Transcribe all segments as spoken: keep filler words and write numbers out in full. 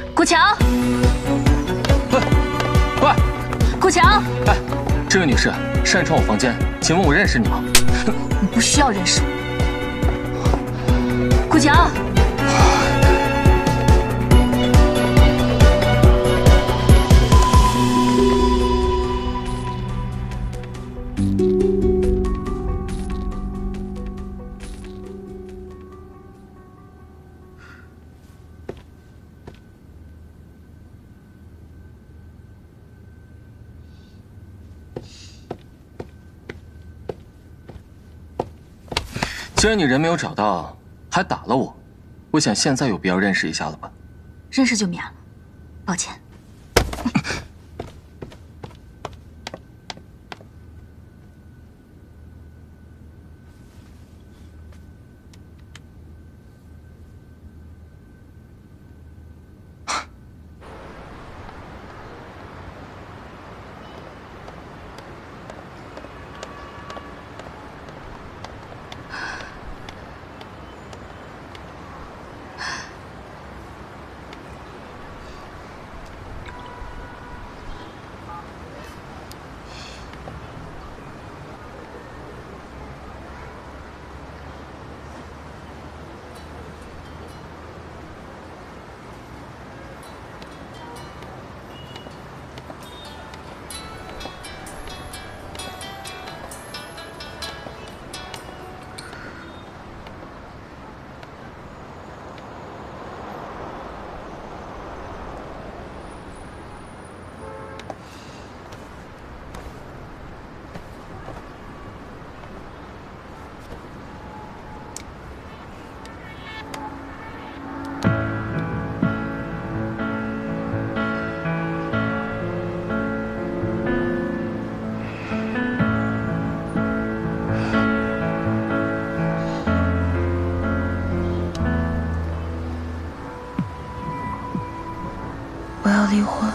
顾强， 喂，喂， 顾强， 哎，这位女士擅闯我房间，请问我认识你吗？ 你不需要认识我。顾强。 既然你人没有找到，还打了我，我想现在有必要认识一下了吧？ 认识就免了，抱歉。 离婚。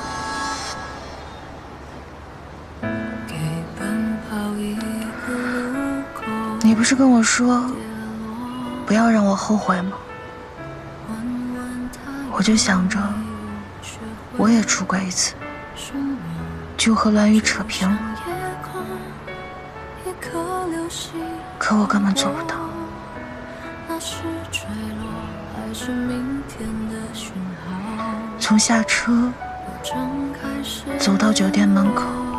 你不是跟我说不要让我后悔吗？我就想着我也出轨一次，就和栾宇扯平了。可我根本做不到。从下车走到酒店门口，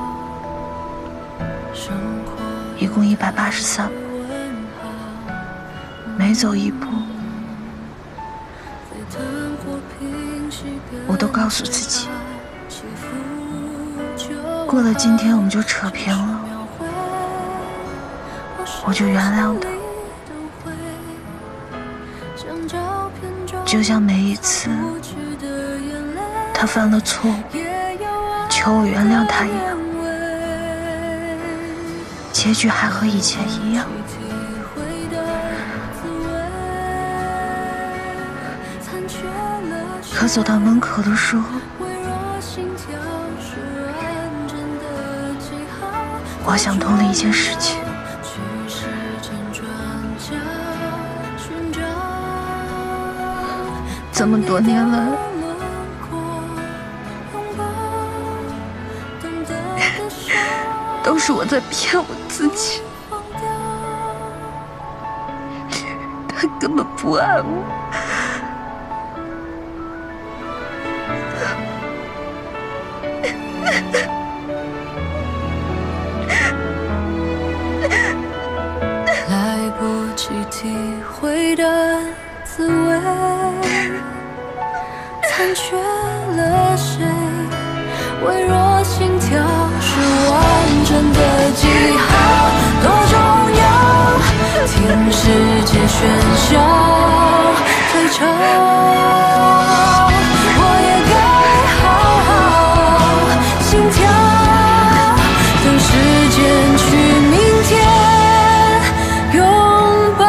一共一百八十三步，每走一步，我都告诉自己，过了今天我们就扯平了，我就原谅他。就像每一次他犯了错误，求我原谅他一样，结局还和以前一样。可走到门口的时候，我想通了一件事情。这么多年来，都是我在骗我自己，他根本不爱我。 来不及体会的滋味，残缺了谁？微弱心跳是完整的记号，多重要！听世界喧嚣退潮，我也该好好心跳，等时间去明天拥抱。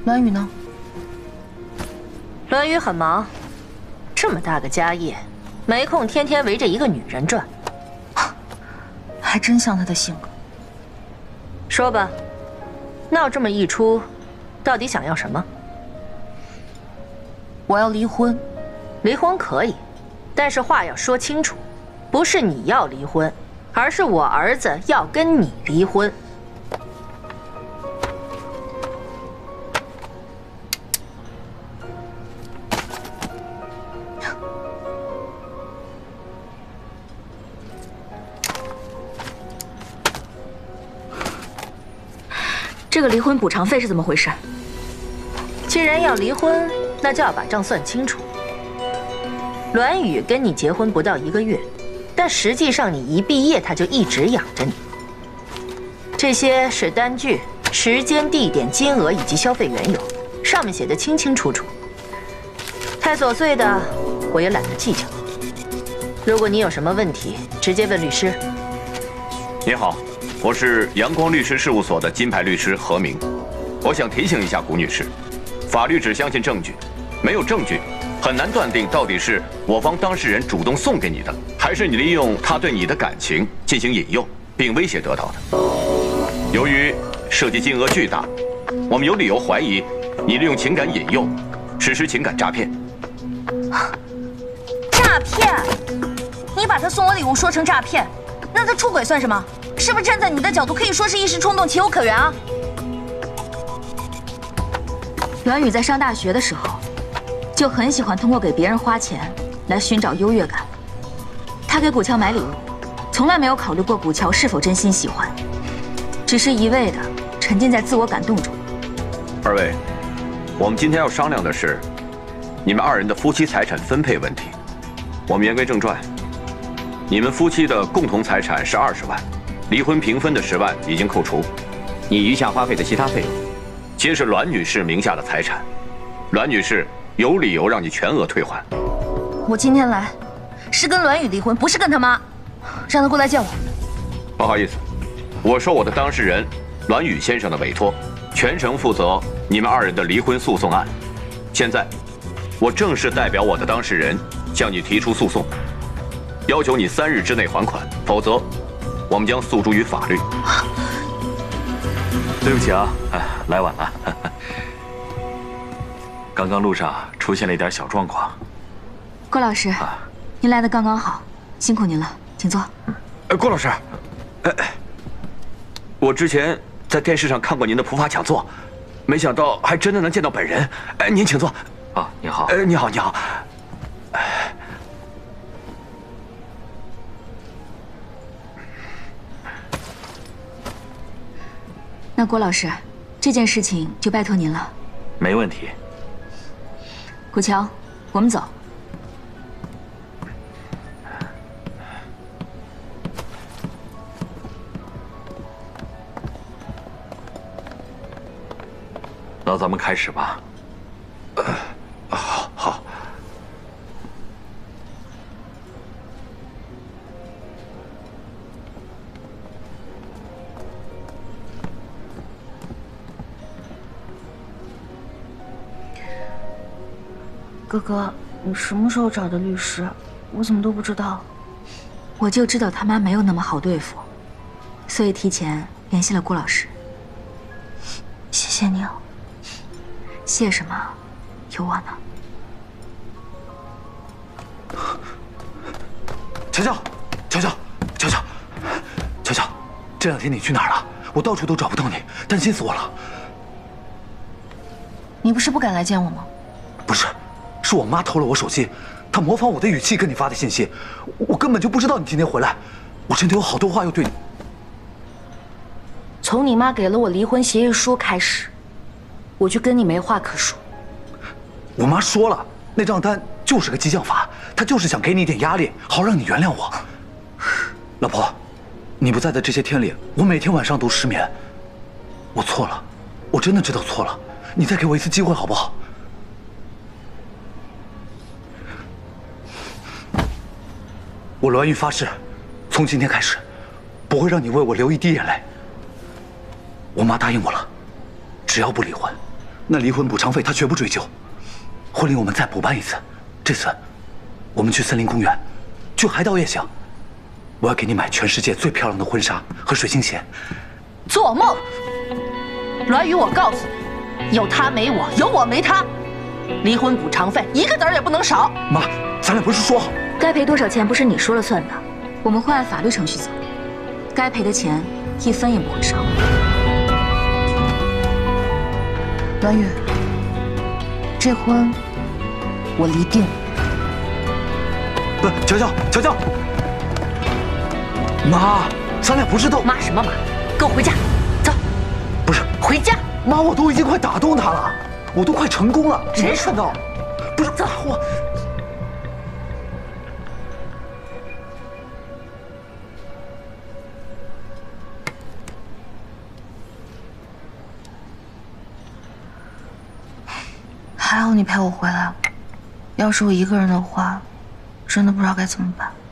栾宇呢？ 栾宇很忙，这么大个家业，没空天天围着一个女人转。 还真像他的性格。 说吧，闹这么一出，到底想要什么？ 我要离婚。 离婚可以，但是话要说清楚，不是你要离婚，而是我儿子要跟你离婚。 这个离婚补偿费是怎么回事？ 既然要离婚，那就要把账算清楚。栾宇跟你结婚不到一个月，但实际上你一毕业他就一直养着你。这些是单据、时间、地点、金额以及消费缘由，上面写的清清楚楚。太琐碎的我也懒得计较。如果你有什么问题，直接问律师。 你好，我是阳光律师事务所的金牌律师何明。我想提醒一下谷女士，法律只相信证据，没有证据很难断定到底是我方当事人主动送给你的，还是你利用他对你的感情进行引诱并威胁得到的。由于涉及金额巨大，我们有理由怀疑你利用情感引诱，实施情感诈骗。 诈骗？你把他送我礼物说成诈骗，那他出轨算什么？是不是站在你的角度可以说是一时冲动，情有可原啊？ 栾宇在上大学的时候，就很喜欢通过给别人花钱来寻找优越感。他给古乔买礼物，从来没有考虑过古乔是否真心喜欢，只是一味的沉浸在自我感动中。 二位，我们今天要商量的是你们二人的夫妻财产分配问题。我们言归正传，你们夫妻的共同财产是二十万，离婚平分的十万已经扣除，你余下花费的其他费用，皆是栾女士名下的财产。栾女士有理由让你全额退还。 我今天来是跟栾宇离婚，不是跟他妈，让他过来见我。 不好意思，我受我的当事人栾宇先生的委托，全程负责你们二人的离婚诉讼案。现在，我正式代表我的当事人向你提出诉讼，要求你三日之内还款，否则我们将诉诸于法律。 对不起啊，来晚了。刚刚路上出现了一点小状况。 郭老师，啊、您来的刚刚好，辛苦您了，请坐。 呃，郭老师，呃，我之前在电视上看过您的普法讲座，没想到还真的能见到本人。哎，您请坐。 啊，你好。 呃，你好，你好。 那郭老师，这件事情就拜托您了。 没问题。 古乔，我们走。 那咱们开始吧。 呃，好，好。 哥哥，你什么时候找的律师？我怎么都不知道。 我就知道他妈没有那么好对付，所以提前联系了顾老师。 谢谢你啊。 谢什么？有我呢。 乔乔，乔乔，乔乔，乔乔，这两天你去哪儿了？我到处都找不到你，担心死我了。 你不是不敢来见我吗？ 不是。是我妈偷了我手机，她模仿我的语气跟你发的信息，我根本就不知道你今天回来，我真的有好多话要对你。 从你妈给了我离婚协议书开始，我就跟你没话可说。 我妈说了，那账单就是个激将法，她就是想给你一点压力，好让你原谅我。老婆，你不在的这些天里，我每天晚上都失眠。我错了，我真的知道错了，你再给我一次机会好不好？我栾玉发誓，从今天开始，不会让你为我流一滴眼泪。我妈答应我了，只要不离婚， 那离婚补偿费他绝不追究。婚礼我们再补办一次，这次我们去森林公园，去海岛也行。我要给你买全世界最漂亮的婚纱和水晶鞋。 做梦！栾宇，我告诉你，有他没我，有我没他。离婚补偿费一个子儿也不能少。 妈，咱俩不是说好， 该赔多少钱不是你说了算的，我们会按法律程序走，该赔的钱一分也不会少。 栾宇，这婚我离定。 不，乔乔，乔乔，妈，咱俩不是都…… 妈什么妈？跟我回家，走。 不是， 回家。 妈，我都已经快打动他了，我都快成功了。 谁说的？ 不是， 走我。 还好你陪我回来了，要是我一个人的话，真的不知道该怎么办。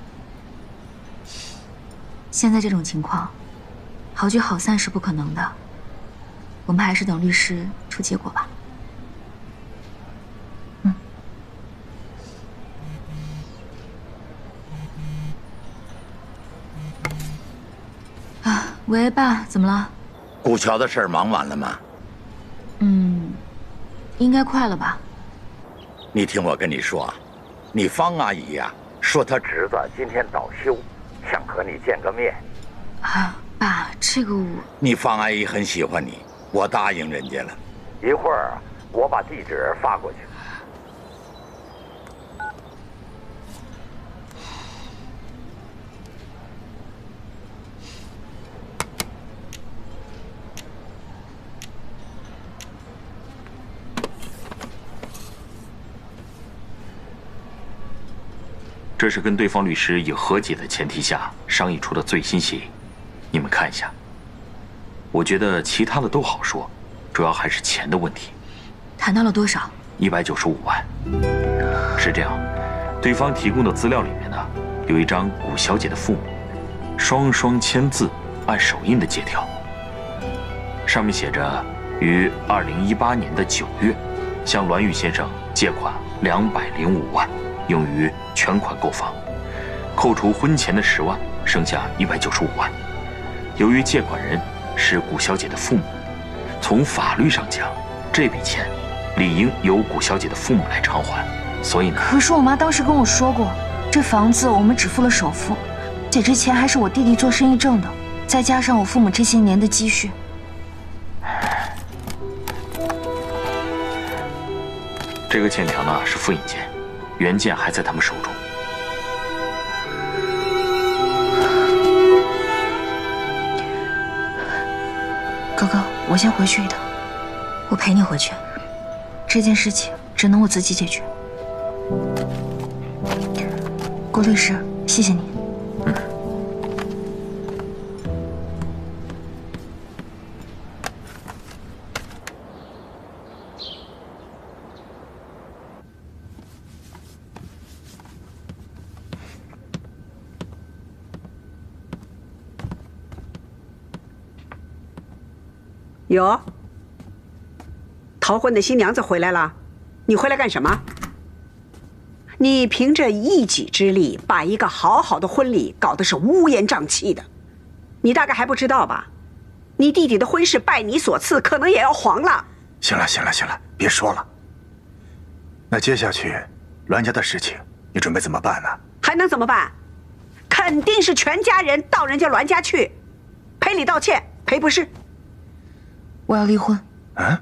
现在这种情况，好聚好散是不可能的。我们还是等律师出结果吧。 嗯。 啊，喂，爸，怎么了？ 顾桥的事儿忙完了吗？ 嗯，应该快了吧。 你听我跟你说啊，你方阿姨呀、啊，说她侄子今天倒休，想和你见个面。 啊，爸，这个我…… 你方阿姨很喜欢你，我答应人家了。一会儿我把地址发过去。 这是跟对方律师以和解的前提下商议出的最新协议，你们看一下。我觉得其他的都好说，主要还是钱的问题。 谈到了多少？ 一百九十五万。是这样，对方提供的资料里面呢，有一张古小姐的父母双双签字按手印的借条，上面写着于二零一八年的九月，向栾宇先生借款两百零五万。用于全款购房，扣除婚前的十万，剩下一百九十五万。由于借款人是古小姐的父母，从法律上讲，这笔钱理应由古小姐的父母来偿还。所以呢， 可是我妈当时跟我说过，这房子我们只付了首付，且这钱还是我弟弟做生意挣的，再加上我父母这些年的积蓄。 这个欠条呢是复印件。原件还在他们手中。 哥哥，我先回去一趟。 我陪你回去。 这件事情只能我自己解决。顾律师，谢谢你。 嗯。 有，逃婚的新娘子回来了，你回来干什么？你凭着一己之力把一个好好的婚礼搞得是乌烟瘴气的，你大概还不知道吧？你弟弟的婚事拜你所赐，可能也要黄了。 行了行了行了，别说了。那接下去栾家的事情，你准备怎么办呢？ 还能怎么办？肯定是全家人到人家栾家去，赔礼道歉，赔不是。 我要离婚。 嗯？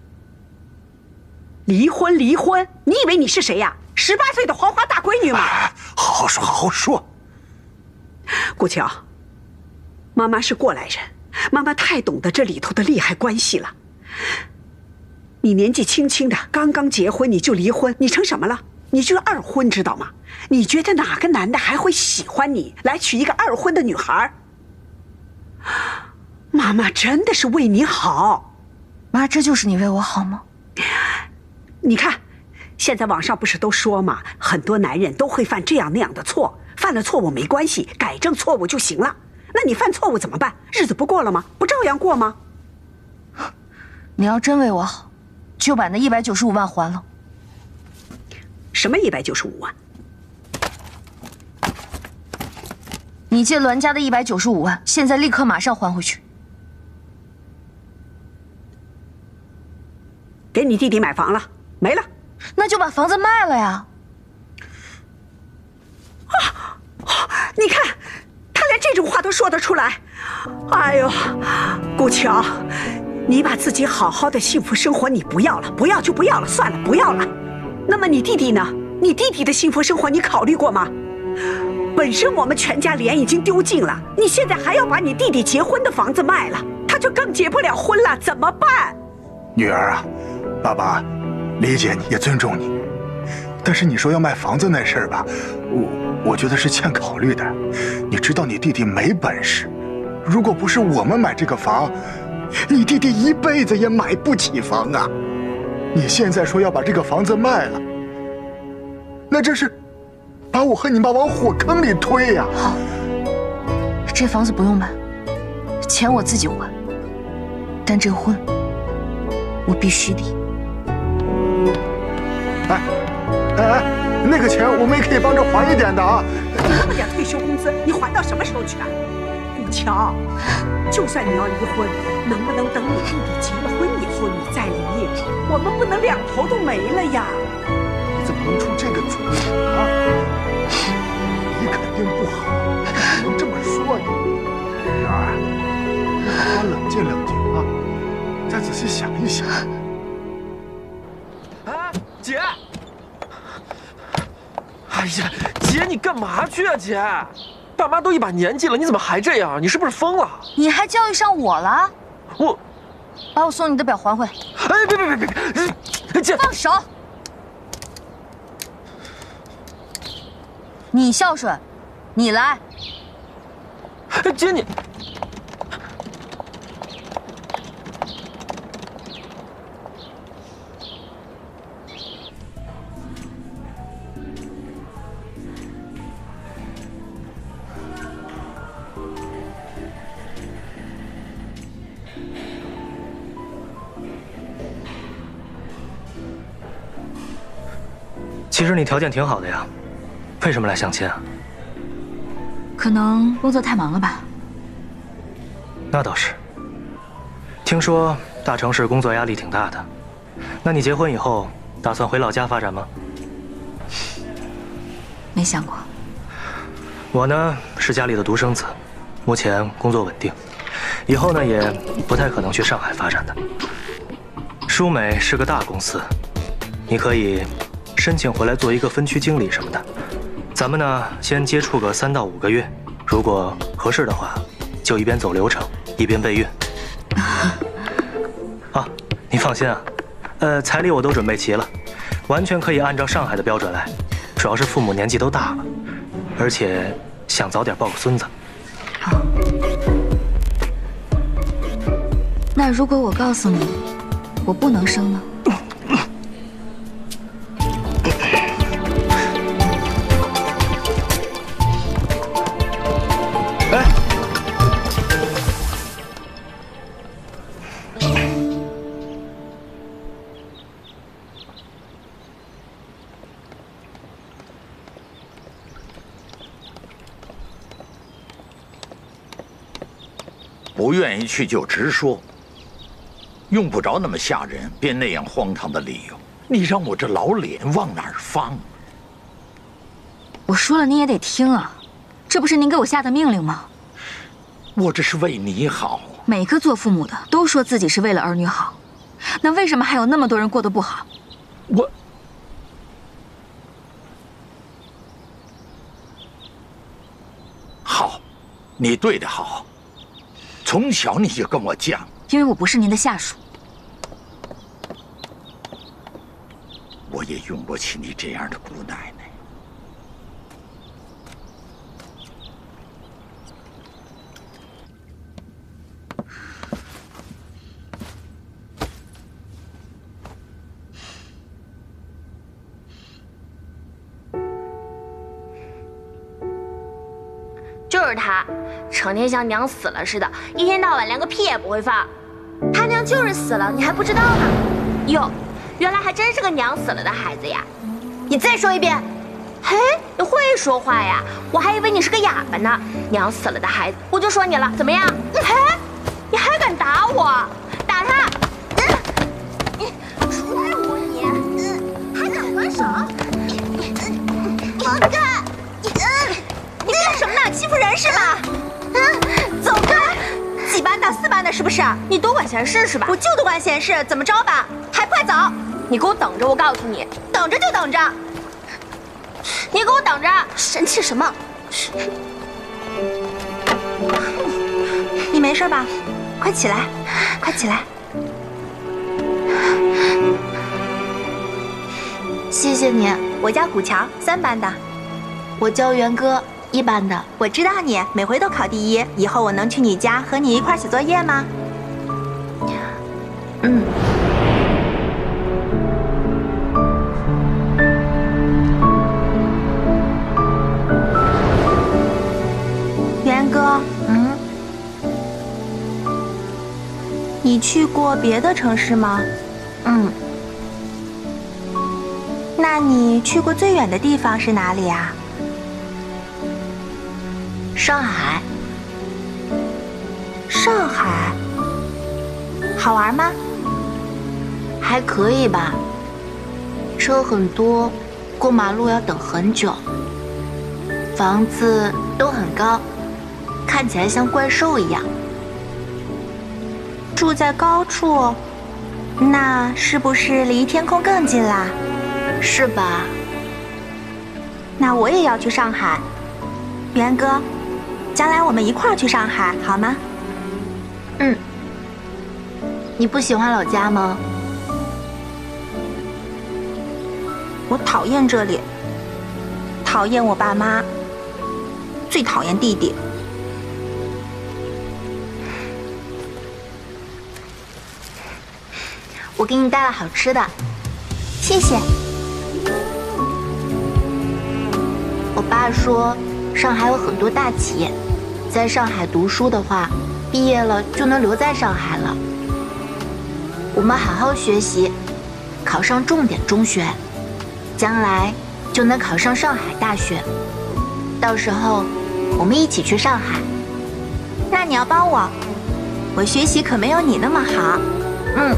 离婚离婚？你以为你是谁呀？十八岁的黄花大闺女吗？ 哎，好好说，好好说。 顾乔，妈妈是过来人，妈妈太懂得这里头的利害关系了。你年纪轻轻的，刚刚结婚你就离婚，你成什么了？你就是二婚，知道吗？你觉得哪个男的还会喜欢你来娶一个二婚的女孩？妈妈真的是为你好。 妈，这就是你为我好吗？ 你看，现在网上不是都说吗？很多男人都会犯这样那样的错，犯了错误没关系，改正错误就行了。那你犯错误怎么办？日子不过了吗？不照样过吗？ 你要真为我好， 就把那一百九十五万还了。 什么一百九十五万？ 你借栾家的一百九十五万，现在立刻马上还回去。 给你弟弟买房了，没了。 那就把房子卖了呀。 啊！你看，他连这种话都说得出来。哎呦，顾乔，你把自己好好的幸福生活你不要了，不要就不要了，算了，不要了。那么你弟弟呢？你弟弟的幸福生活你考虑过吗？本身我们全家脸已经丢尽了，你现在还要把你弟弟结婚的房子卖了，他就更结不了婚了，怎么办？ 女儿啊，爸爸理解你，也尊重你，但是你说要卖房子那事儿吧，我我觉得是欠考虑的。你知道你弟弟没本事，如果不是我们买这个房，你弟弟一辈子也买不起房啊。你现在说要把这个房子卖了，那这是把我和你妈往火坑里推呀！ 好，这房子不用卖，钱我自己还，但这婚我必须离。 哎哎哎，那个钱我们也可以帮着还一点的啊！ 你那么点退休工资，你还到什么时候去啊？顾乔，就算你要离婚，能不能等你弟弟结了婚以后你再离？我们不能两头都没了呀！ 你怎么能出这个主意啊？你肯定不好，不能这么说呀！女儿，你好好冷静冷静啊，再仔细想一想。 哎，姐！哎呀，姐，你干嘛去啊，姐？爸妈都一把年纪了，你怎么还这样？你是不是疯了？ 你还教育上我了？ 我。 把我送你的表还回来！ 哎，别别别别！姐， 放手！你孝顺，你来。 姐你， 其实你条件挺好的呀，为什么来相亲啊？ 可能工作太忙了吧。 那倒是。听说大城市工作压力挺大的，那你结婚以后打算回老家发展吗？ 没想过。 我呢是家里的独生子，目前工作稳定，以后呢也不太可能去上海发展的。舒美是个大公司，你可以申请回来做一个分区经理什么的。咱们呢先接触个三到五个月，如果合适的话，就一边走流程一边备孕。啊，你放心啊，呃，彩礼我都准备齐了，完全可以按照上海的标准来。主要是父母年纪都大了，而且想早点抱个孙子。 好。那如果我告诉你，我不能生呢？ 不愿意去就直说，用不着那么吓人，编那样荒唐的理由。你让我这老脸往哪儿放？ 我说了你也得听啊，这不是您给我下的命令吗？ 我这是为你好。 每个做父母的都说自己是为了儿女好，那为什么还有那么多人过得不好？ 我。好，你对的好。从小你就跟我犟， 因为我不是您的下属。 我也用不起你这样的姑奶奶。 就是他，成天像娘死了似的，一天到晚连个屁也不会放。他娘就是死了，你还不知道呢？ 哟， 原来还真是个娘死了的孩子呀！你再说一遍。嘿，你会说话呀？我还以为你是个哑巴呢。娘死了的孩子，我就说你了，怎么样？嘿，你还敢打我？打他！嗯，踹我你！嗯，还敢还手？放开！嗯，你干什么呢？欺负人是吧？嗯，走开！几班的？四班的，是不是？你多管闲事是吧？我就多管闲事，怎么着吧？还不快走！你给我等着！我告诉你，等着就等着。你给我等着！生气什么？你没事吧？快起来，快起来！谢谢你。我叫古桥，三班的。我叫元哥，一班的。我知道你每回都考第一，以后我能去你家和你一块写作业吗？嗯。元哥，嗯，你去过别的城市吗？嗯。那你去过最远的地方是哪里啊？上海。上海，好玩吗？还可以吧。车很多，过马路要等很久。房子都很高，看起来像怪兽一样。住在高处，那是不是离天空更近啦？是吧？那我也要去上海，元哥，将来我们一块儿去上海好吗？嗯。你不喜欢老家吗？我讨厌这里，讨厌我爸妈，最讨厌弟弟。我给你带了好吃的，谢谢。我爸说，上海有很多大企业，在上海读书的话，毕业了就能留在上海了。我们好好学习，考上重点中学，将来就能考上上海大学。到时候我们一起去上海。那你要帮我，我学习可没有你那么好。嗯。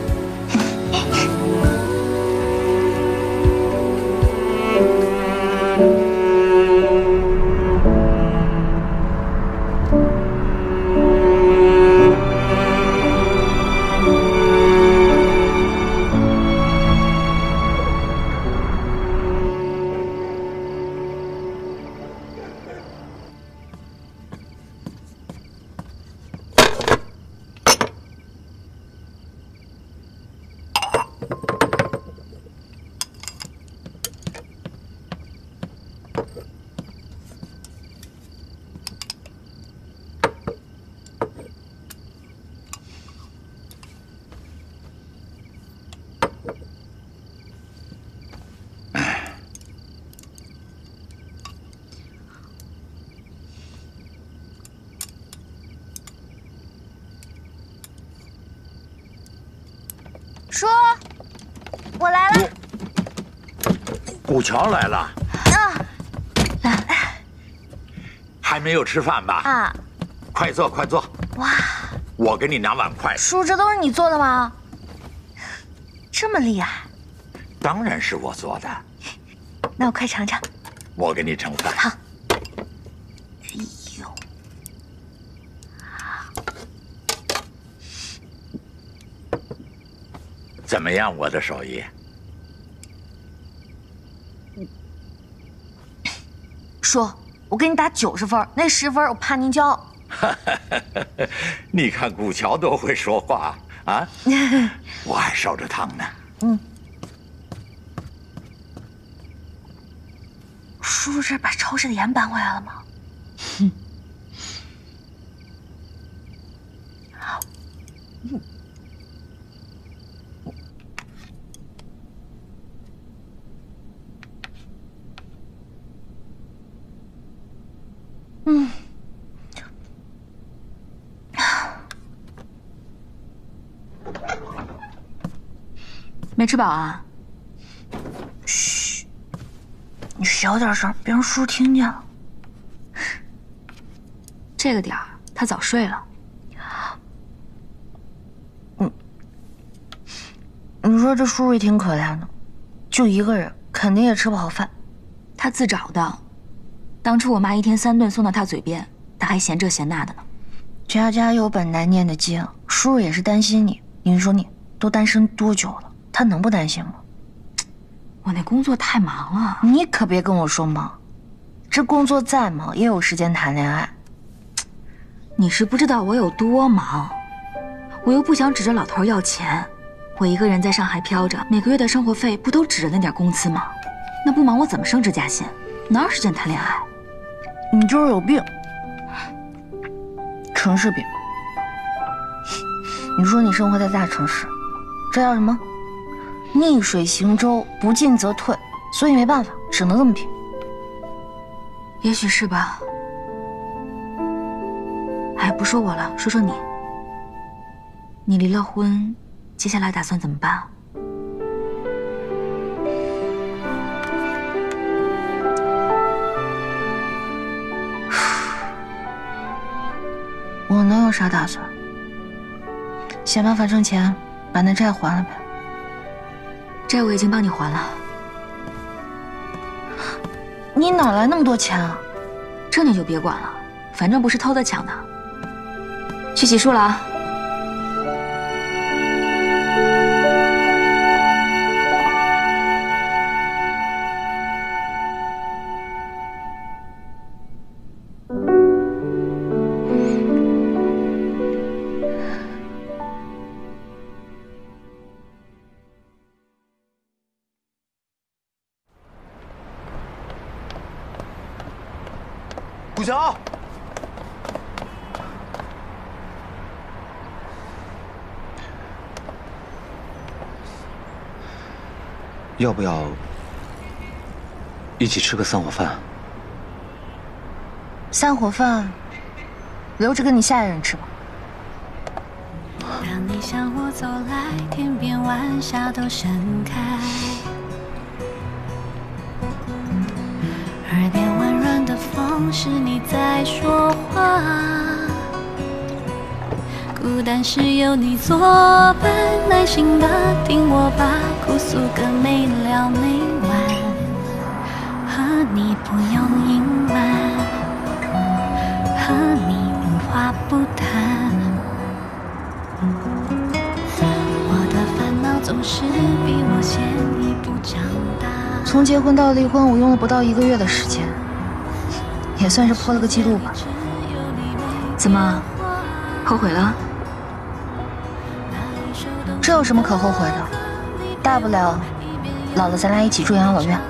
叔，我来了。 古桥来了。 啊。 还没有吃饭吧？ 啊。 快坐，快坐。 哇。 我给你拿碗筷。 叔，这都是你做的吗？这么厉害。 当然是我做的。 那我快尝尝。 我给你盛饭。 好。哎呦。 怎么样，我的手艺？ 叔，我给你打九十分，那十分我怕您骄傲。 你看古桥多会说话啊！我还烧着汤呢。 嗯。叔这把超市的盐搬回来了吗？哼。嗯。嗯， 没吃饱啊？ 嘘，你小点声，别让叔听见了。 这个点儿他早睡了。 嗯，你说这叔也挺可怜的，就一个人，肯定也吃不好饭。 他自找的。当初我妈一天三顿送到他嘴边，他还嫌这嫌那的呢。 家家有本难念的经，叔也是担心你。你说你都单身多久了，他能不担心吗？ 我那工作太忙了。 你可别跟我说忙，这工作再忙也有时间谈恋爱。 你是不知道我有多忙，我又不想指着老头要钱。我一个人在上海飘着，每个月的生活费不都指着那点工资吗？那不忙我怎么升职加薪？哪有时间谈恋爱？ 你就是有病，城市病。你说你生活在大城市，这叫什么？逆水行舟，不进则退，所以没办法，只能这么拼。 也许是吧。哎，不说我了，说说你。你离了婚，接下来打算怎么办？ 我能有啥打算？想办法挣钱，把那债还了呗。 债我已经帮你还了。 你哪来那么多钱啊？ 这你就别管了，反正不是偷的抢的。去洗漱了啊。 古桥，要不要一起吃个散伙饭？ 散伙饭留着跟你下一任吃吧。 当你向我走来，天边晚霞都盛开，耳边温润的风是你在说话，孤单时有你作伴，耐心的听我把哭诉个没了没完，和你不用隐瞒，和你无话不谈，我的烦恼总是比我先一步长大。 从结婚到离婚，我用了不到一个月的时间，也算是破了个记录吧。 怎么，后悔了？ 这有什么可后悔的？大不了老了咱俩一起住养老院。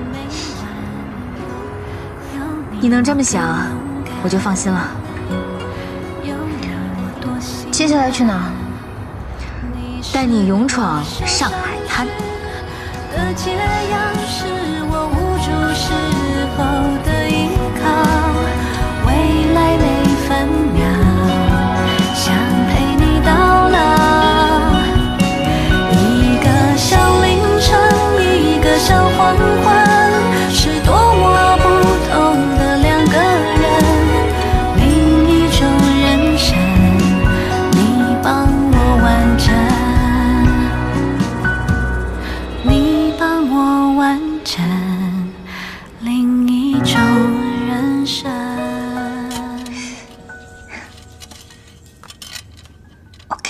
你能这么想，我就放心了。 接下来去哪儿？ 带你勇闯上海滩。 的解药是我无助时候的依靠，未来每分秒想陪你到老，一个像凌晨，一个像黄昏，是多么不同的两个人，另一种人生，你帮我完整，你帮我完整另一种人生。 OK，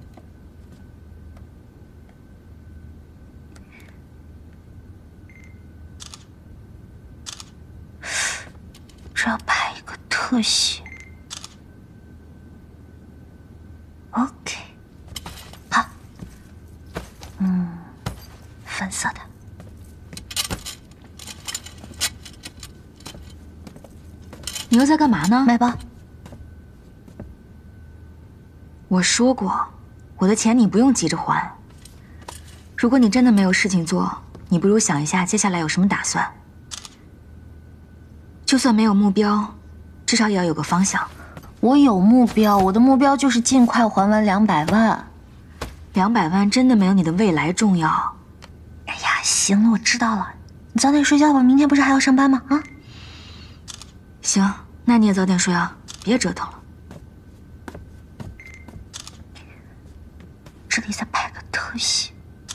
这要拍一个特写。OK， 好，嗯，粉色的。 你又在干嘛呢？ 买包。 我说过，我的钱你不用急着还。如果你真的没有事情做，你不如想一下接下来有什么打算。就算没有目标，至少也要有个方向。 我有目标，我的目标就是尽快还完两百万。 两百万真的没有你的未来重要。 行了，我知道了，你早点睡觉吧，明天不是还要上班吗？啊？ 行，那你也早点睡啊，别折腾了。 这里再拍个特写。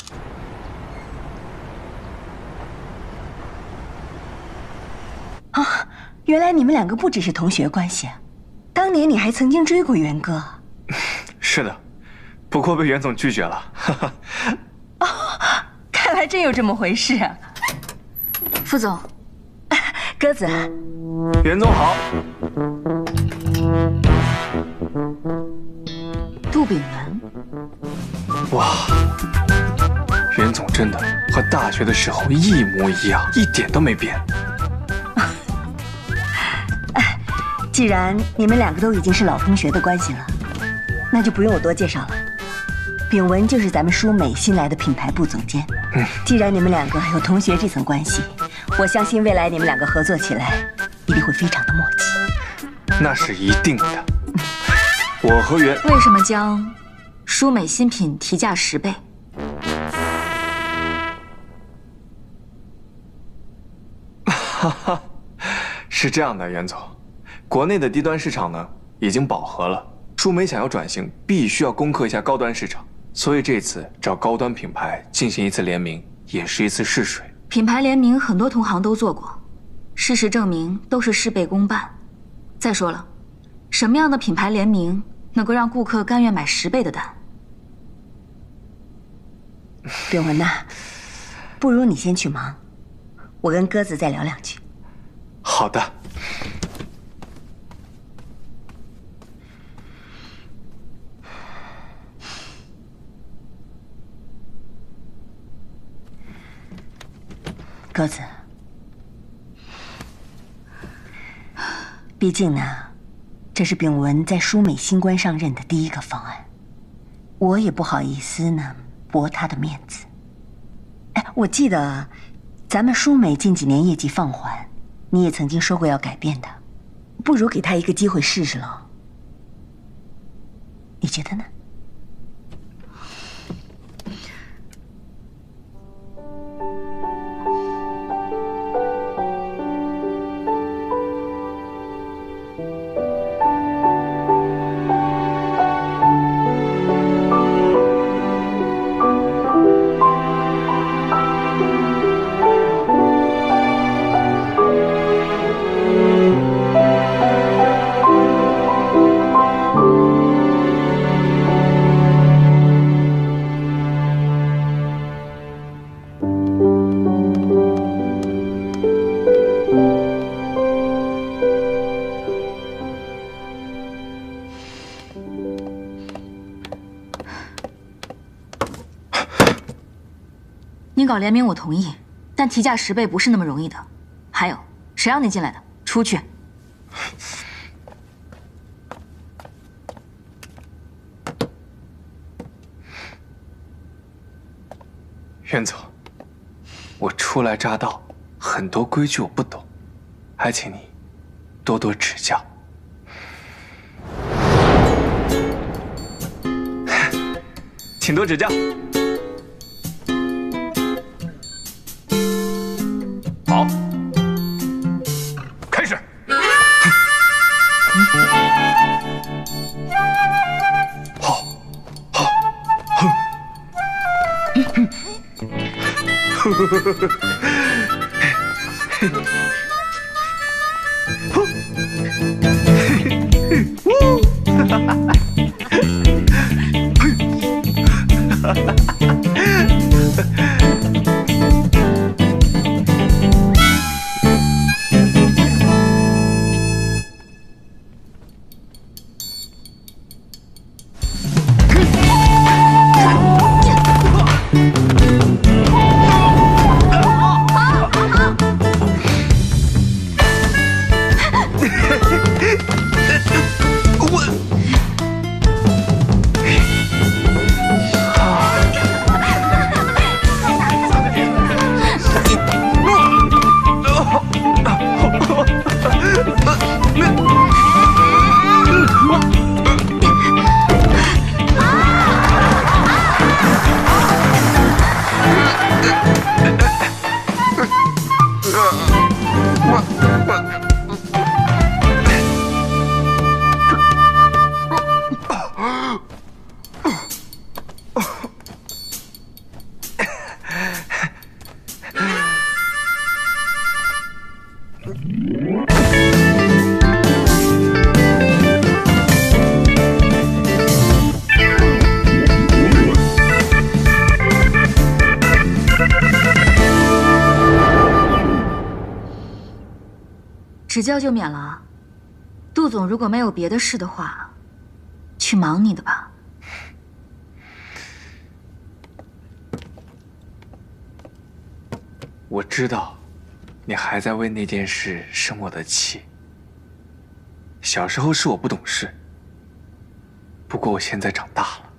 啊，原来你们两个不只是同学关系，当年你还曾经追过元哥。 是的，不过被袁总拒绝了。哈哈。 哦，看来真有这么回事啊。 副总， 鸽子， 袁总好。 杜炳文。 哇，袁总真的和大学的时候一模一样，一点都没变。 既然你们两个都已经是老同学的关系了，那就不用我多介绍了。炳文就是咱们舒美新来的品牌部总监。嗯，既然你们两个有同学这层关系，我相信未来你们两个合作起来一定会非常的默契。 那是一定的。我和袁为什么将舒美新品提价十倍？ 哈哈，是这样的，袁总。国内的低端市场呢已经饱和了，舒美想要转型，必须要攻克一下高端市场，所以这次找高端品牌进行一次联名，也是一次试水。 品牌联名很多同行都做过，事实证明都是事倍功半。再说了，什么样的品牌联名能够让顾客甘愿买十倍的单？ 炳文呐，不如你先去忙，我跟鸽子再聊两句。 好的。 鸽子，毕竟呢，这是炳文在舒美新官上任的第一个方案，我也不好意思呢驳他的面子。哎，我记得咱们舒美近几年业绩放缓，你也曾经说过要改变的，不如给他一个机会试试喽。你觉得呢？ 您搞联名我同意，但提价十倍不是那么容易的。还有，谁让你进来的？出去！ 袁总，我初来乍到，很多规矩我不懂，还请你多多指教。请多指教。 好，开始。 好，好，哼，哼，呵呵呵呵呵，哈哈哈哈。 指教就免了。杜总如果没有别的事的话，去忙你的吧。 我知道，你还在为那件事生我的气。小时候是我不懂事，不过我现在长大了。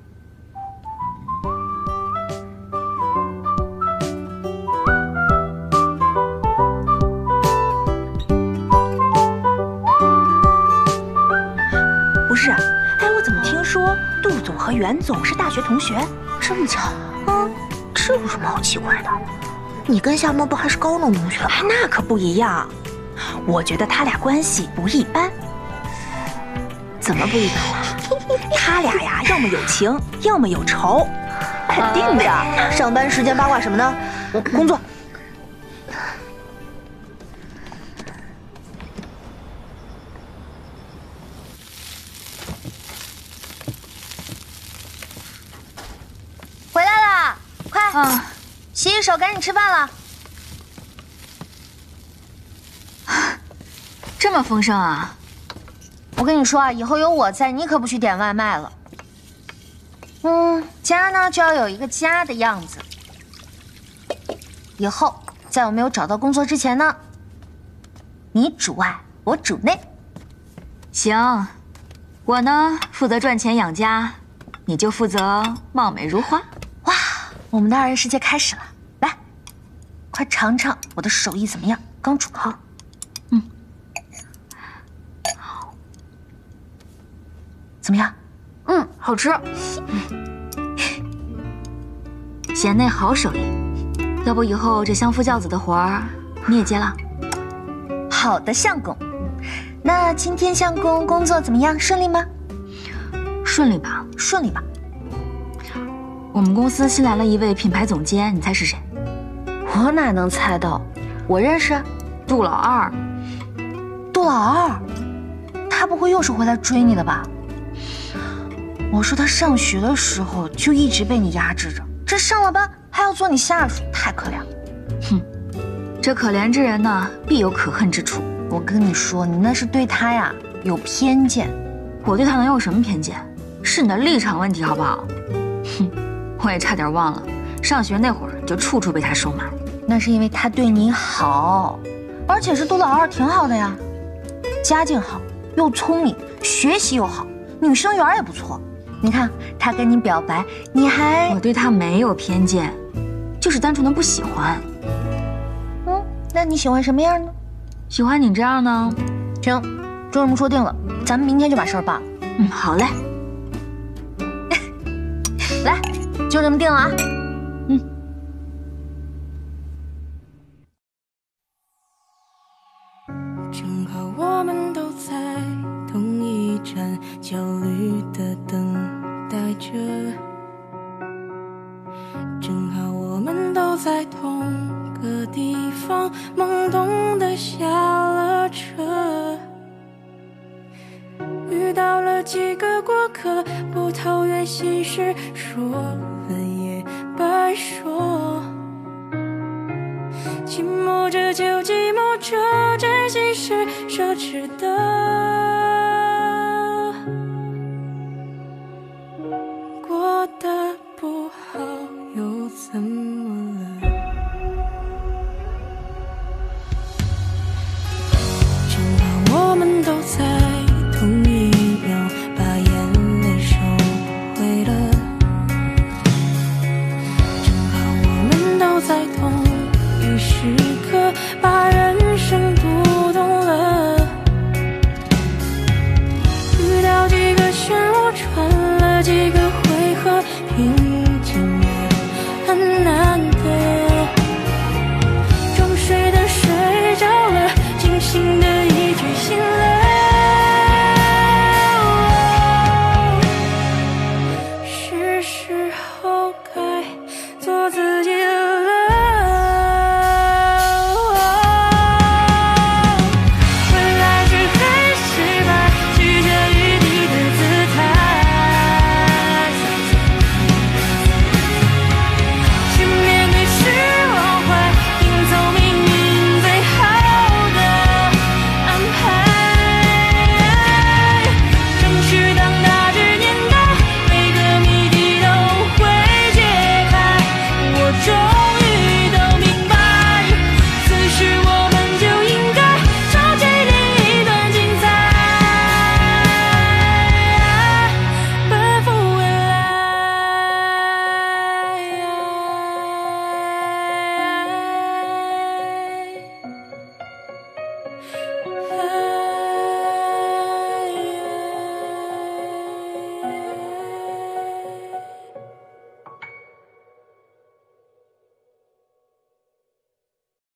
不是，哎，我怎么听说杜总和袁总是大学同学？ 这么巧？ 嗯，这有什么好奇怪的？ 你跟夏沫不还是高中同学吗？ 哎，那可不一样。我觉得他俩关系不一般。 怎么不一般啊？ 他俩呀，要么有情，要么有仇，肯定的。 呃、上班时间八卦什么呢？工作。 回来啦！快，啊、洗洗手，赶紧吃饭了。 这么丰盛啊！ 我跟你说啊，以后有我在，你可不许点外卖了。嗯，家呢就要有一个家的样子。以后在我没有找到工作之前呢，你主外，我主内。 行，我呢负责赚钱养家，你就负责貌美如花。 哇，我们的二人世界开始了！来，快尝尝我的手艺怎么样？刚煮好。嗯。怎么样？ 嗯，好吃。贤内好手艺，要不以后这相夫教子的活儿你也接了？ 好的，相公。那今天相公工作怎么样？顺利吗？ 顺利吧， 顺利吧。 我们公司新来了一位品牌总监，你猜是谁？ 我哪能猜到？我认识， 杜老二。 杜老二，他不会又是回来追你的吧？我说他上学的时候就一直被你压制着，这上了班还要做你下属，太可怜了。 哼，这可怜之人呢，必有可恨之处。 我跟你说，你那是对他呀有偏见。 我对他能有什么偏见？是你的立场问题，好不好？哼，我也差点忘了，上学那会儿就处处被他收买。 那是因为他对你好，而且是杜老二挺好的呀，家境好，又聪明，学习又好，女生缘也不错。你看他跟你表白，你还…… 我对他没有偏见，就是单纯的不喜欢。 嗯，那你喜欢什么样呢？ 喜欢你这样呢。 行，就这么说定了，咱们明天就把事儿办了。 嗯，好嘞。 来，就这么定了啊。嗯。 正好我们都在同一站，焦虑的等待着。正好我们都在同个地方，懵懂的下了车。遇到了几个过客，不投缘心事，说了也白说。